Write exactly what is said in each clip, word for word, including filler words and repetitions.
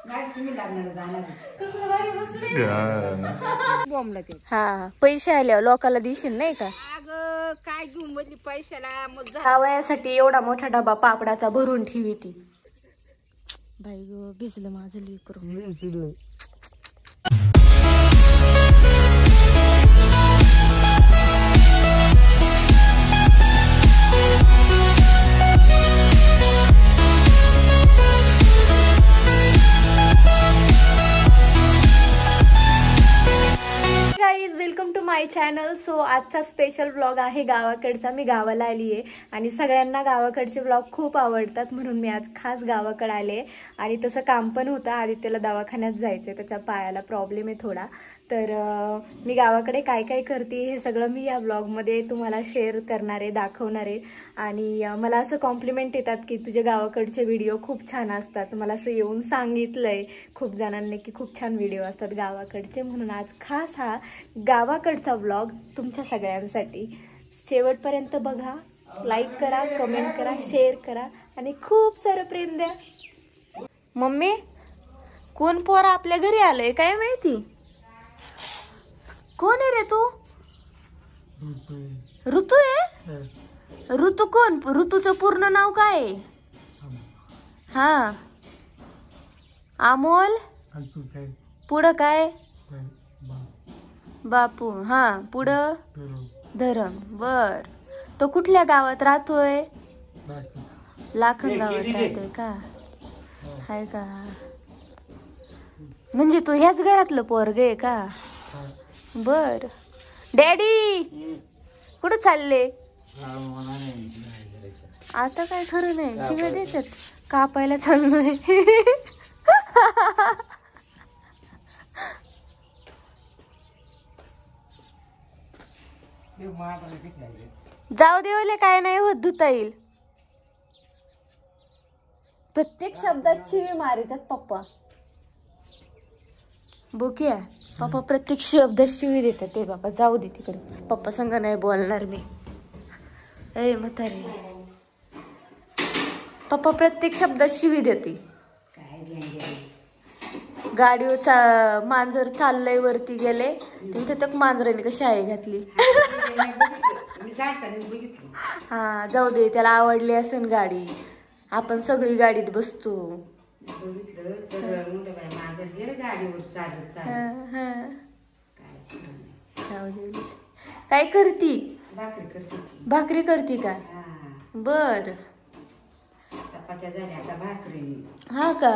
हा पैसे आल्यावर लोकाला दिशील नाही का? अगं काय घेऊन बसली पैशाला? मग खावयासाठी एवढा मोठा डबा पापडाचा भरून ठेवी ती. बाई ग भिजलं माझं लेकरू. Welcome to my channel. So आजचा स्पेशल व्लॉग आहे गावाकडचा. मी गावाला आली आहे आणि सगळ्यांना गावाकडचे व्लॉग खूप आवडतात म्हणून मी आज खास गावाकडे आले. आणि तसं काम पण होतं, आदित्यला दवाखान्यात जायचं, त्याच्या पायाला प्रॉब्लेम आहे थोडा. तर मी गावाकडे काय काय करते हे सगळं मी या व्लॉगमध्ये तुम्हाला शेअर करणार आहे, दाखवणार आहे. आणि मला असं कॉम्प्लिमेंट येतात की तुझे गावाकडचे व्हिडिओ खूप छान असतात. मला असं येऊन सांगितलंय खूप जणांनी की खूप छान व्हिडिओ असतात गावाकडचे. म्हणून आज खास हा गावाकडचा व्लॉग तुमच्या सगळ्यांसाठी. शेवटपर्यंत बघा, लाईक करा, कमेंट करा, शेअर करा आणि खूप सारं प्रेम द्या. मम्मी, कोण पोर आपल्या घरी आलंय काय माहिती? कोण आहे रे तू? ऋतू आहे? ऋतू कोण? ऋतूचं पूर्ण नाव काय आहे? हा अमोल. पुढं काय? बापू. हा पुढं धरम. बर. तो कुठल्या गावात राहतोय? लाखन गावात राहतोय का? हाय का? म्हणजे तू ह्याच घरातलं पोरग आहे का? बर. डॅडी कुठं चालले? आता काय खरं नाही, शिव्या देतात. कापायला चाललोय. जाऊ देवले काय नाही होत, धुता येईल. प्रत्येक शब्दात शिवी मारितात पप्पा. बोकिया पप्पा प्रत्येक शब्दात शिवी देतात. ते बाबा जाऊ दे तिकडे, पप्पा संग नाही बोलणार मी. ए म्हातारी, पप्पा प्रत्येक शब्दात शिवी देते. गाडीवर चा मांजर चाललंय, वरती गेले तिथे तक मांजराने कशी आहे घातली. हा जाऊ दे, त्याला आवडली असेल गाडी. आपण सगळी गाडीत बसतो. काय करती? भाकरी करती का? बर. हा का?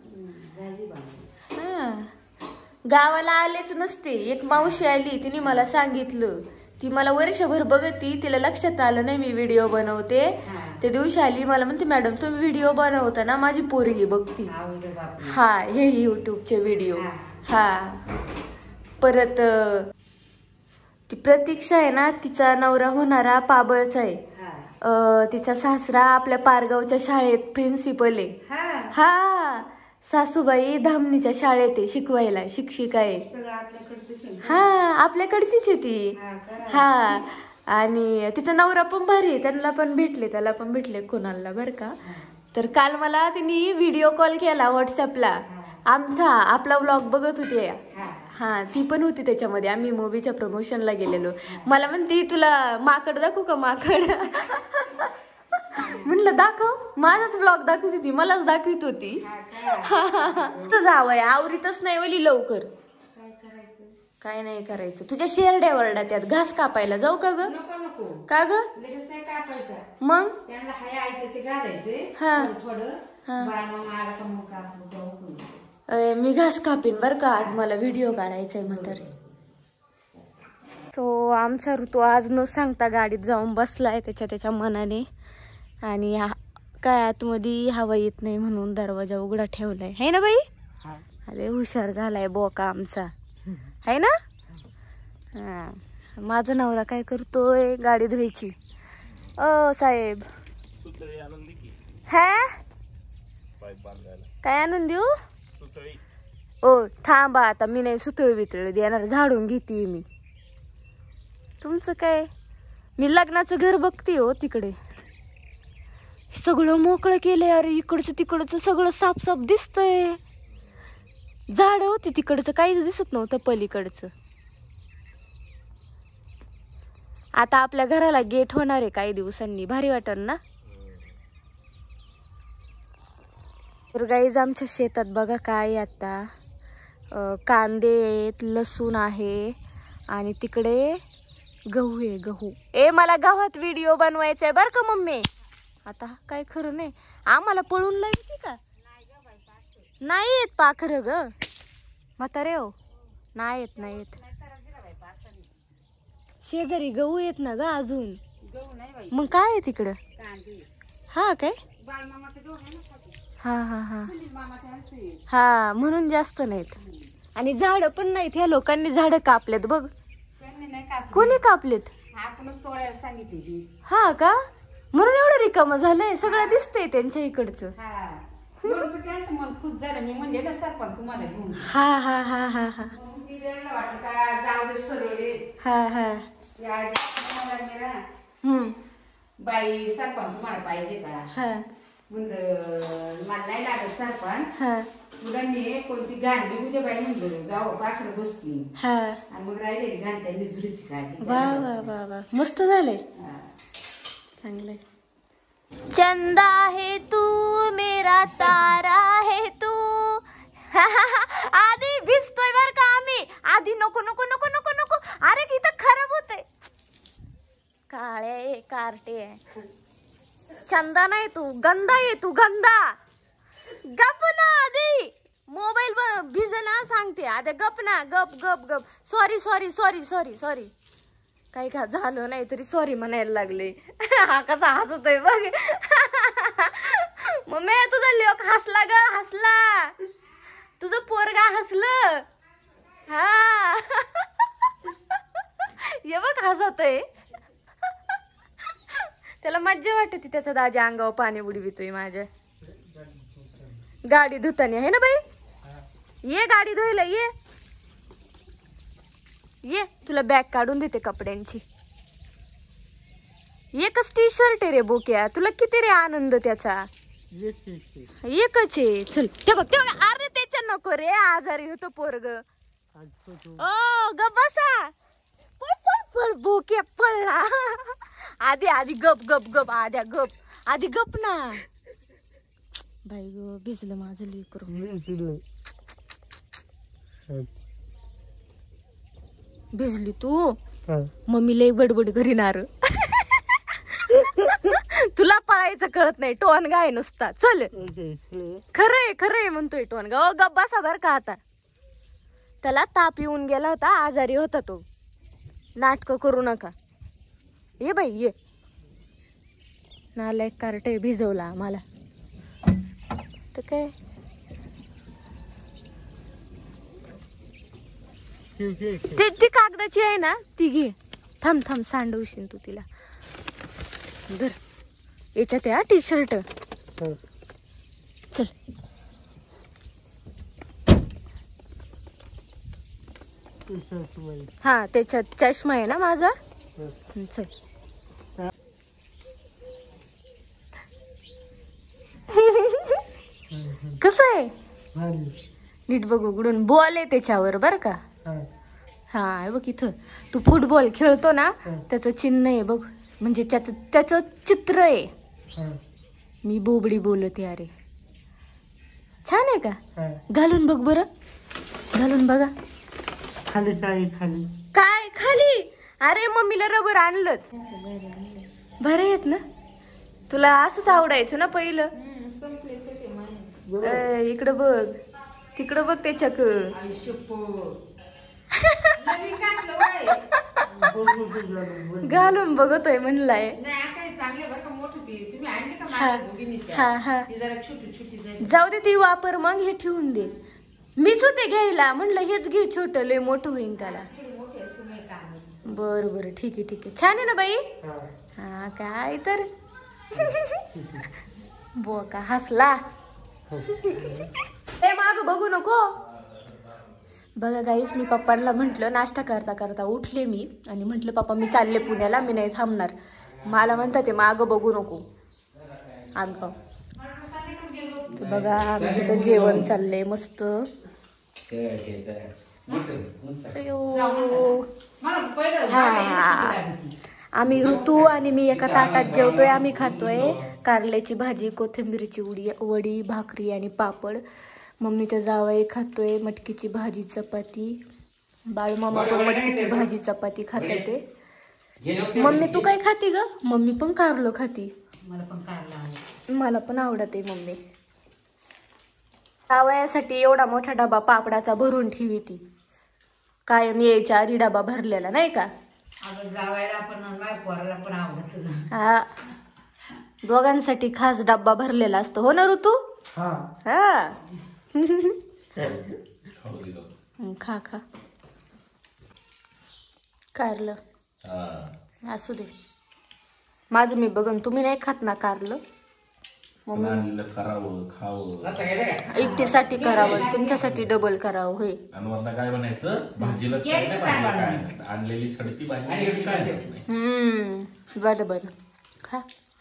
हा. गावाला आलेच नसते. एक मावशी आली, तिने मला सांगितलं. ती मला वर्षभर बघती, तिला लक्षात आलं नाही मी व्हिडिओ बनवते. त्या दिवशी आली, मला म्हणते मॅडम तुम्ही व्हिडिओ बनवता ना, माझी पोरगी बघती. हा हे युट्यूबचे व्हिडिओ. हा परत ती प्रतीक्षा आहे ना, तिचा नवरा होणारा पाबळचा आहे. तिचा सासरा आपल्या पारगावच्या शाळेत प्रिन्सिपल आहे. हा सासूबाई धामणीच्या शाळेत आहे शिकवायला, शिक्षिका आहे. हा आपल्याकडचीच आहे ती. हा आणि तिचा नवरा पण भारी आहे, त्यांना पण भेटले, त्याला पण भेटले कोणाला बर का. तर काल मला तिने व्हिडिओ कॉल केला व्हॉट्सअपला. आमचा आपला व्लॉग बघत होती. हा ती पण होती त्याच्यामध्ये. आम्ही मूवीच्या प्रमोशनला गेलेलो. मला म्हणते तुला माकड दाखवू का? माकड. म्हणलं दाखव. माझाच ब्लॉग दाखवत होती, मलाच दाखवित होती. जावय आवरीतच नाही वली लवकर. काय नाही करायचं. तुझ्या शेरड्या वरडा त्यात घास कापायला जाऊ का ग? का ग? मग हा मी घास कापीन बर का. आज मला व्हिडिओ काढायचाय म्हातारे. सो आमचा ऋतू आज न सांगता गाडीत जाऊन बसलाय त्याच्या त्याच्या मनाने. आणि काय आतमध्ये हवा येत नाही म्हणून दरवाजा उघडा ठेवलाय. है ना बाई? अरे हुशार झालाय बोका आमचा, है ना? हा माझा नवरा काय करतोय? गाडी धुवायची. ओ साहेब हा काय आणून देऊ? ओ थांबा आता, मी नाही सुतळी बितळी देणार, झाडून घेते मी. तुमचं काय? मी लग्नाचं घर बघते हो तिकडे. सगळं मोकळं केलंय. अरे इकडचं तिकडचं सगळं साफ साफ दिसतंय. झाड होती तिकडचं, काहीच दिसत नव्हतं पलीकडचं. आता आपल्या घराला गेट होणार आहे काही दिवसांनी, भारी वाटल ना. तर गाईज आमच्या शेतात बघा काय आता अं, कांदे आहेत, लसूण आहे आणि तिकडे गहू आहे. गहू ए मला गव्हात व्हिडिओ बनवायचा आहे बरं का मम्मी. आता काय खरं नाही, आम्हाला पळून लायची का? नाही येत पाखर ग म्हातारे हो, नाही येत नाही येत. शेजारी गहू येत ना ग अजून. मग काय आहे तिकडं? हा काय, हा हा हा हा म्हणून जास्त नाहीत. आणि झाड पण नाहीत, ह्या लोकांनी झाड कापलेत बघ. कोणी कापलेत? हा का, म्हणून एवढं रिकाम झालंय. सगळं दिसतंय त्यांच्या इकडचं. हा हा हा हा हा हा हा हम्म बाई सरपंच तुम्हाला पाहिजे का? हा म्हणलं मला नाही लागत सरपंच, हा मुलांनी कोणती घाण निघू दे बाई म्हणलं, गाव पाखरं बसली हा. आणि मग राहिलेली घाण त्यांनी झुरीची काढली. वा वा वा वा मस्त झालंय, चांगलंय. चंदा है तू मेरा तारा है तू. आधी भिजतोय बर का आम्ही. आधी नको नको नको नको नको. अरे इथं खराब होतंय. काळे कार्टे चंदा नाही तू, गंदा आहे तू, गंदा. गप ना आधी, मोबाईल भिजना सांगते. आधी गप ना, गप गप गप. Sorry sorry sorry sorry sorry. काही का झालं नाही तरी सॉरी म्हणायला लागले. हा कसा हसतोय बघ. मम्मी तुझा लोक हसला ग, हसला. तुझं पोरगा हसलं. हा ये बघ हसतोय. त्याला मज्जा वाटते, त्याचा दाजी अंगावर पाणी बुडवितोय माझ्या. गाडी धुतानी आहे ना बाई. ये गाडी धुयला ये ये, तुला बॅग काढून देते कपड्यांची. एकच टी शर्ट आहे रे बोक्या, तुला किती रे आनंद त्याचा. एकच आहे. चल ते बघ ते बघ. अरे त्याच्या नको रे, आजारी होतो पोरग. ओ ग बसा, पळ पळ पळ बोक्या पळला. आधी आधी गप गप गप, आद्या गप, आधी गप ना. बाई ग भिजलं माझं लेकरू. भिजली तू, मम्मी लय बडबड करीनार. तुला पळायचं कळत नाही, टोनगा आहे नुसता. चल खरंय खरंय म्हणतोय टोनगा. ओ गप बसा बर का. आता त्याला ताप येऊन गेला होता, आजारी होता तो. नाटक करू नका. ये बाई ये. नालायक कार्टे भिजवला आम्हाला तर काय. ते ती कागदाची आहे ना ती घे. थांब थांब सांडवशील तू तिला. धर याच्यात या टी शर्ट. चल हा त्याच्यात चष्मा आहे ना माझा. चल कसं आहे नीट बघ उघडून. बॉल आहे त्याच्यावर बर का. हा बघ इथं तू फुटबॉल खेळतो ना त्याचं चिन्ह आहे बघ, म्हणजे त्याचं त्याचं चित्र आहे. मी बोबडी बोलते. अरे छान आहे का. घालून बघ बरं, घालून बघा. खाली काय खाली काय खाली. अरे मम्मीला रबर आणलं. बरे आहेत ना. तुला असंच आवडायचं ना पहिलं. इकडं बघ तिकडं बघ त्याच्याक. घालून बघतोय म्हणलाय. जाऊ दे ती वापर, मग हे ठेवून दे. मीच होते घ्यायला, म्हणलं हेच घे, छोट लय मोठं होईन त्याला. बर बर ठीक आहे ठीक आहे. छान आहे ना बाई. हा काय तर बोका हसला. ए माग बघू नको. बघा गाईस, मी पप्पांना म्हटलं नाश्ता करता करता उठले मी आणि म्हटलं पप्पा मी चालले पुण्याला, मी नाही थांबणार. मला म्हणतात ते माग बघू नको. अग बघा आमचं तर जेवण चाललंय मस्त. मला पहिलं हा. आम्ही ऋतू आणि मी एका ताटात जेवतोय. आम्ही खातोय कारल्याची भाजी, कोथिंबीरची उडी वडी, भाकरी आणि पापड. मम्मीचा जावई खातोय मटकीची भाजी, चपाती. बाळूमामा पण मटकीची भाजी चपाती खाते ते. मम्मी तू काय खाते ग? मम्मी पण कारलं खाती. मला पण कारला आवडतो. मला पण आवडते मम्मी. जावयासाठी एवढा मोठा डबा पापडाचा भरून ठेवी ती. कायम यायच्या आधी डबा भरलेला नाही का? अगं जावायला पण माझ्या पोराला पण आवडत. हा, दोघांसाठी खास डब्बा भरलेला असतो हो ना ऋतू? हा हा. खा खा कारलं असू दे. माझं मी बघन, तुम्ही नाही खात ना कारलं? आणलं करावं खावं, एकटीसाठी करावं, तुमच्यासाठी डबल करावं. होय. आणि वरनं काय बनायचं? भाजीला काय नाही, भाजीला काय नाही. आणलेली सडती भाजी काय नाही. हम्म बरं बरं खा.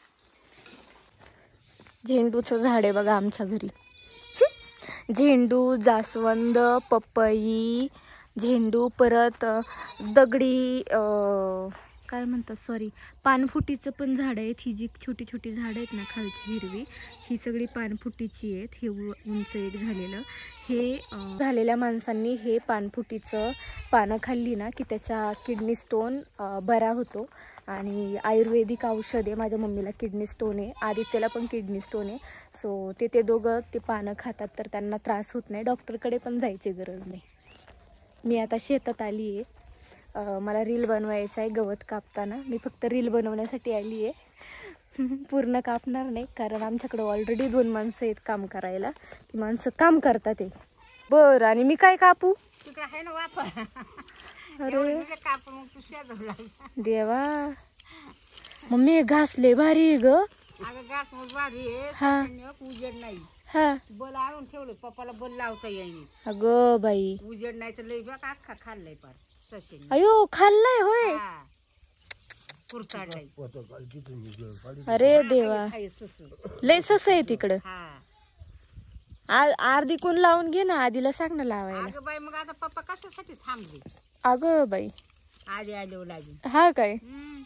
झेंडूचं झाड आहे बघा आमच्या घरी. झेंडू, जास्वंद, पपई, झेंडू, परत दगडी अं, काय म्हणतात सॉरी पानफुटीचं पण झाड आहेत. ही जी छोटी छोटी झाडं आहेत ना खालची हिरवी, ही सगळी पानफुटीची आहेत. हे उंच एक झालेलं हे झालेल्या माणसांनी हे पानफुटीचं पानं खाल्ली ना की त्याच्या किडनी स्टोन बरा होतो. आणि आयुर्वेदिक औषध आहे. माझ्या मम्मीला किडनी स्टोन आहे, आदित्यला पण किडनी स्टोन आहे. सो ते ते दोघं ते पानं खातात तर त्यांना त्रास होत नाही. डॉक्टरकडे पण जायची गरज नाही. मी आता शेतात आली आहे. मला रील बनवायचं आहे गवत कापताना. मी फक्त रील बनवण्यासाठी आली आहे, पूर्ण कापणार नाही कारण आमच्याकडं ऑलरेडी दोन माणसं आहेत काम करायला. ती माणसं काम करतात ते. बरं, आणि मी काय कापू? तिकडे आहे ना वापर. अरे कापून मग तू शेजारला. देवा, मम्मी हे घास लय भारी आहे ग. अगं घास मग भारी आहे. हा. उजेड नाही. हा बल आणून ठेवलं, पप्पाला बल लावता येईल. अगं बाई, उजेड नाही तर लई बघ अख्खा खाल्लाय पार सशेने. अयो खाल्लाय होय. हा. कुरताडलाय. अरे देवा, खाय ससं. लय सस आहे तिकडं. हा. आ- अर्धी कोण लावून घे ना, आधीला सांग ना लावायला. अगं बाई मग आता पप्पा कशासाठी थांबले? अगं बाई, आधी आले लागेल. हा काय हम्म.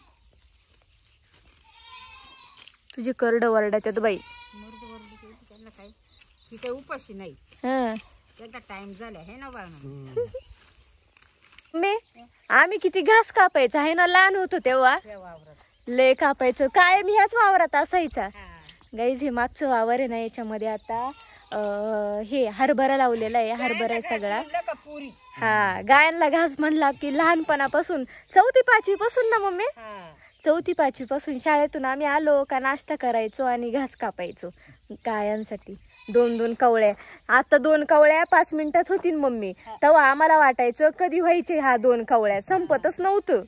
तुझी करड वरडात्यात बाई. मर्द वरड केली त्यांना काय, ती काही उपाशी नाही. हा त्यांचा टाइम झाला हे ना बाळा. मी आम्ही किती घास कापायचा आहे ना, लहान होतो तेव्हा त्या वावरात. लय कापायचं. कायम ह्याच वावरात असायचा. हा. गाईज हे मागचं वावर आहे ना, याच्यामध्ये आता अं, हे हरभरा लावलेला आहे. हरभरा आहे सगळा. म्हणलं का पुरी? हा, गायांना घास म्हणला की लहानपणापासून चौथी पाचवी पासून ना मम्मी, हा. चौथी पाचवी पासून शाळेतून आम्ही आलो का नाश्ता करायचो आणि घास कापायचो गायांसाठी. दोन दोन कवळ्या. आता दोन कवळ्या पाच मिनिटात होतील मम्मी. तेव्हा आम्हाला वाटायचं कधी व्हायचे हा दोन कवळ्या, संपतच नव्हतं.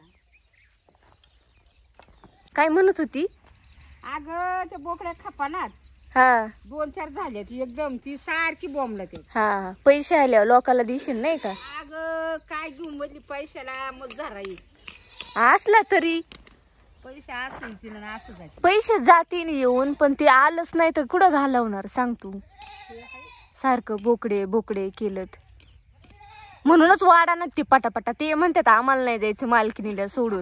काय म्हणत होती? अगं त्या बोकड्या खपानात हा दोन चार झाल्या, ती एकदम ती सारखी बोंबला ते. हा, पैसे आल्यावर लोकाला दिशील नाही का? अगं काय घेऊन म्हणली पैशाला मग जरा येईल. असला तरी पैसे असतील तिला ना असं जायचं. पैसे जातीन येऊन, पण ते आलंच नाही तर कुठं घालवणार सांग तू? सारखं बोकडे बोकडे केलं म्हणूनच वाडा ना ते पटापटा. ते म्हणतात आम्हाला नाही जायचं मालकिनीला सोडून.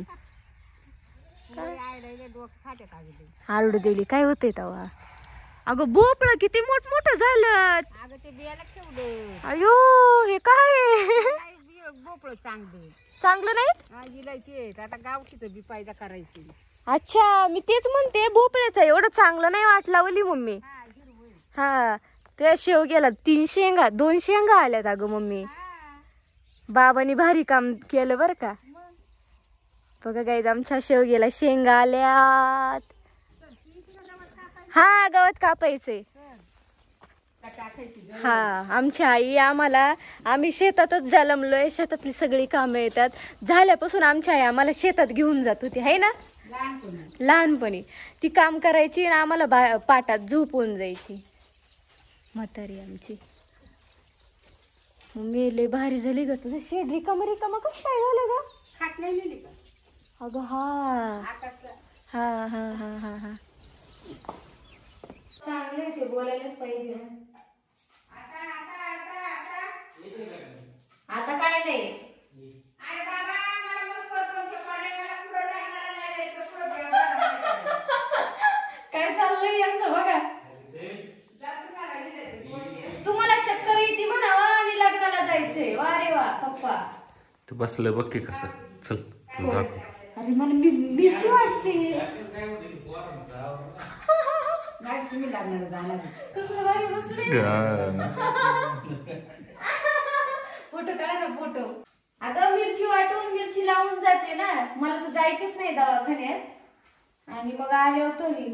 आरडू दिली काय होतंय तेव्हा? अगं भोपळं किती मोठ मोठं झालं. अगं ते बियाला ठेवलं. अयो हे काय भोपळं चांगलं चांगलं नाही. इलायचे आता गावकीचं बी पायदा करायची. अच्छा, मी तेच म्हणते भोपळ्याचं एवढं चांगलं नाही वाटला ओली मम्मी. हा, तुझ्या शेव गेला तीन शेंगा, दोन शेंगा आल्यात अगं मम्मी. बाबांनी भारी काम केलं बरं का. बघा गाईज आमच्या शेव गेला शेंगा आल्यात. हा, गवत कापायचंय. हा, आमची आई आम्हाला, आम्ही शेतातच जन्मलोय, शेतातली सगळी कामं येतात. झाल्यापासून आमची आई आम्हाला शेतात घेऊन जात होती है ना लहानपणी. ती काम करायची आणि आम्हाला बा पाटात झोपून जायची म्हातारी आमची. मम्मी लय भारी झाली ग तुझं शेड. रिकाम रिकाम कसं काय झालं ग? खात नाही लिहिली का? अगं हा हा हा हा हा हा चांगलं आहे ते, बोलायलाच पाहिजे ना. पप्पा. ते बसलं बघ की कसं. चल तुला दाखवतो. अरे मला मी मिरची वाटते. नाही तुम्ही लागणार जाणार कसलं भारी बसले. फोटो काढा ना फोटो. अगं मिरची वाटून मिरची लावून जाते ना. मला तर जायचंच नाही दवाखान्यात आणि मग आले होतो मी.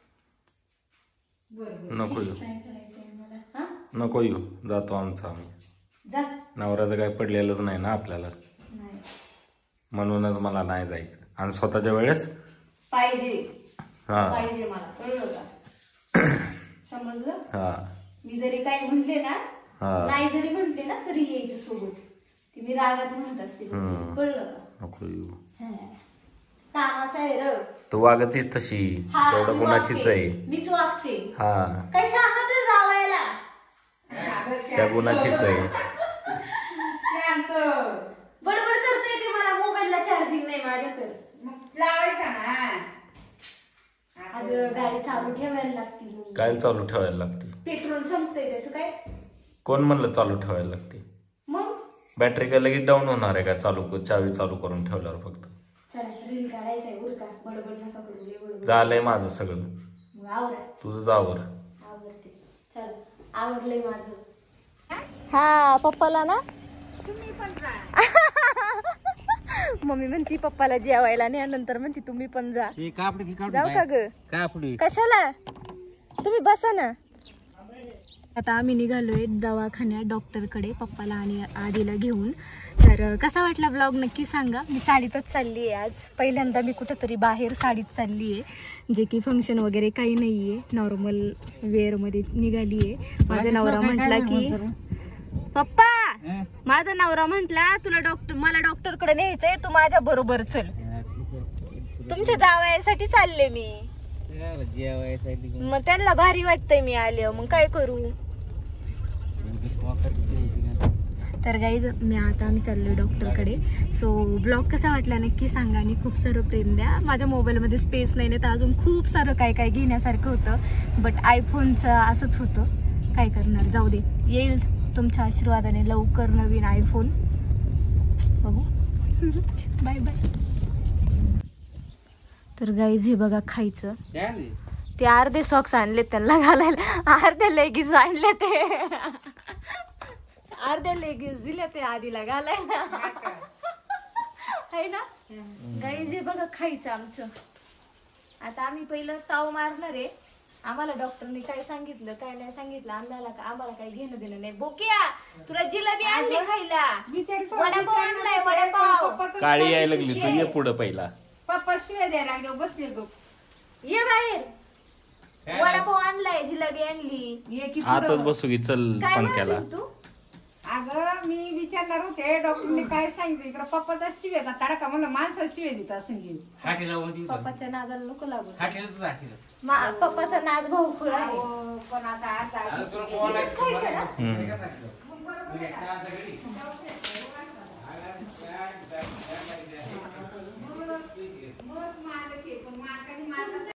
नको येऊ काय करायचंय मला. हा नको येऊ जातो आमचा आम्ही. जा. नवऱ्याचं काय पडलेलंच नाही ना आपल्याला नाही म्हणूनच मला नाही जायचं. आणि स्वतःच्या वेळेस पाहिजे. हा पाहिजे मला कळलं का. समजलं. हा मी जरी काही म्हणले ना हा नाही जरी म्हटले ना तरी यायचं सोबत. ती मी रागात म्हणत असते. हम्म. कळलं का. नको येऊ. कामाचं आहे र. तू वागतीस तशी हा, तेवढं मी गुणाचीच वागते. आहे. मीच वागते. हा काय सांगतोय जावायला. त्या गुणाचीच आहे. शांत बडबड करतोय ते. मला मोबाईलला चार्जिंग नाही माझ्या तर. मग लावायचा ना. अगं गाडी चालू ठेवायला लागते. काय चालू ठेवायला लागते. पेट्रोल संपतंय त्याचं काय. कोण म्हणलं चालू ठेवायला लागते. मग बॅटरी काय लगेच डाऊन होणार आहे का चालू चावी चालू करून ठेवल्यावर फक्त. चला रील काढायचंय उरका. बडबड नका करू. लय बडबड. झालंय माझं सगळं. मग आवरा. तुझं जावर. आवडते. चल आवरलंय माझं. हा पप्पाला ना तुम्ही पण जा. मम्मी म्हणती पप्पाला जेवायला नाही नंतर म्हणती तुम्ही पण जा. जाऊ का ग. कशाला तुम्ही बसा ना. आता आम्ही निघालोय दवाखान्यात डॉक्टरकडे पप्पाला आणि आधीला घेऊन. तर कसा वाटला ब्लॉग नक्की सांगा. मी साडीतच चालली आहे आज. पहिल्यांदा मी कुठंतरी बाहेर साडीत चालली आहे. जे की फंक्शन वगैरे काही नाही आहे. नॉर्मल वेअरमध्ये निघाली आहे. माझा नवरा म्हटला की पप्पा माझा नवरा म्हटला तुला डॉक्टर मला डॉक्टरकडे न्यायचंय तू माझ्या बरोबर चल. तुमच्या जावयासाठी चालले मी. मग त्यांना भारी वाटतंय मी आले. मग काय करू. तर गाईज मी आता आम्ही चाललोय डॉक्टरकडे. सो ब्लॉग कसा वाटला नक्की सांगा आणि खूप सारं प्रेम द्या. माझ्या मोबाईलमध्ये स्पेस नाही नाही तर अजून खूप सारं काय काय घेण्यासारखं होतं. बट आयफोनचं असंच होतं. काय करणार जाऊ दे. येईल तुमच्या आशीर्वादाने लवकर नवीन आयफोन. बघू. Bye bye. तर गाईज हे बघा खायचं. ते अर्धे सॉक्स आणले त्यांना घालायला. अर्धे लेगीज आणले ते. अर्ध्या लेगीज दिले ते आधीला घालायला. आहे ना गाईज हे बघा खायचं आमचं. आता आम्ही पहिलं ताव मारणार आहे. आम्हाला डॉक्टरने काय सांगितलं काय नाही सांगितलं आम्हाला आम्हाला काही घेणं देणं नाही. बोकिया तुला जिलेबी आणली खायला. वडापाव आणलाय वडापाव. काळी यायला लागली तू ये पुढं पहिला. पप्पा शिवाय द्यायला लागले बसले तो. ये बाहेर. वडापाव आणलाय जिलेबी आणली. ये की आताच बसू की चल काय पंख्याला. म्हणते तू. अगं मी विचारणार होते डॉक्टरने काय सांगितलं इकडं पप्पाचा शिव्याचा तडका म्हणलं माणसाचा शिव्या देतात संगीत. पप्पाच्या नादाला नको लागू. पप्पाचा नाद भाऊ खुळ आहे. पण आता आता खायचं ना. माझं